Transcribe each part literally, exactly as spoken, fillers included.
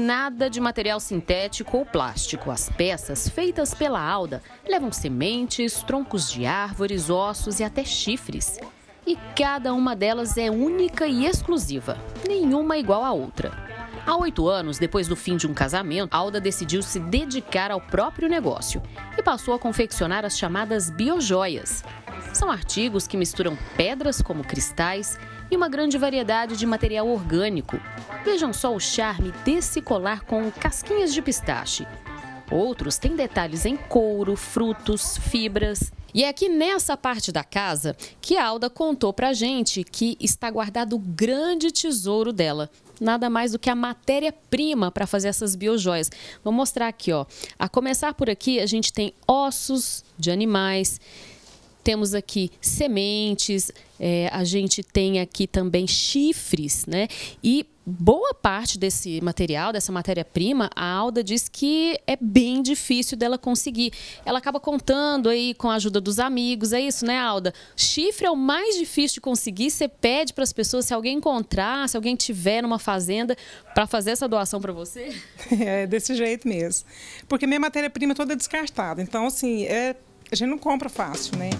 nada de material sintético ou plástico. As peças feitas pela Alda levam sementes, troncos de árvores, ossos e até chifres. E cada uma delas é única e exclusiva, nenhuma igual à outra. Há oito anos, depois do fim de um casamento, Alda decidiu se dedicar ao próprio negócio e passou a confeccionar as chamadas biojoias. São artigos que misturam pedras como cristais e uma grande variedade de material orgânico. Vejam só o charme desse colar com casquinhas de pistache. Outros têm detalhes em couro, frutos, fibras. E é aqui nessa parte da casa que a Alda contou pra gente que está guardado o grande tesouro dela. Nada mais do que a matéria-prima para fazer essas biojoias. Vou mostrar aqui, ó. A começar por aqui, a gente tem ossos de animais, temos aqui sementes, é, a gente tem aqui também chifres, né? E boa parte desse material, dessa matéria-prima, a Alda diz que é bem difícil dela conseguir. Ela acaba contando aí com a ajuda dos amigos, é isso, né, Alda? Chifre é o mais difícil de conseguir, você pede para as pessoas, se alguém encontrar, se alguém tiver numa fazenda, para fazer essa doação para você? É desse jeito mesmo, porque minha matéria-prima é toda descartada, então assim, é, a gente não compra fácil, né?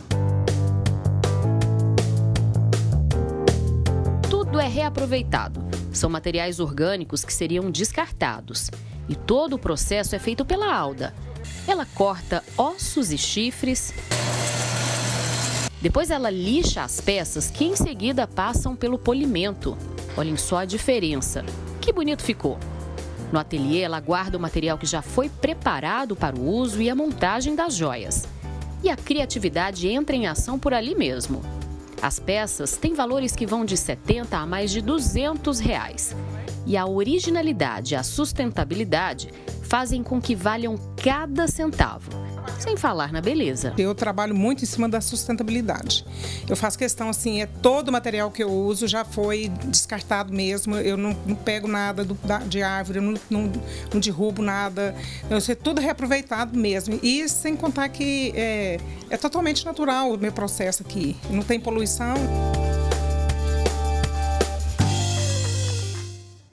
Tudo é reaproveitado. São materiais orgânicos que seriam descartados. E todo o processo é feito pela Alda. Ela corta ossos e chifres. Depois ela lixa as peças que em seguida passam pelo polimento. Olhem só a diferença. Que bonito ficou. No ateliê ela guarda o material que já foi preparado para o uso e a montagem das joias. E a criatividade entra em ação por ali mesmo. As peças têm valores que vão de setenta a mais de duzentos reais. E a originalidade e a sustentabilidade fazem com que valham cada centavo. Sem falar na beleza. Eu trabalho muito em cima da sustentabilidade. Eu faço questão, assim, é todo o material que eu uso já foi descartado mesmo. Eu não, não pego nada do, da, de árvore, eu não, não, não derrubo nada. Isso é tudo reaproveitado mesmo. E sem contar que é, é totalmente natural o meu processo aqui. Não tem poluição.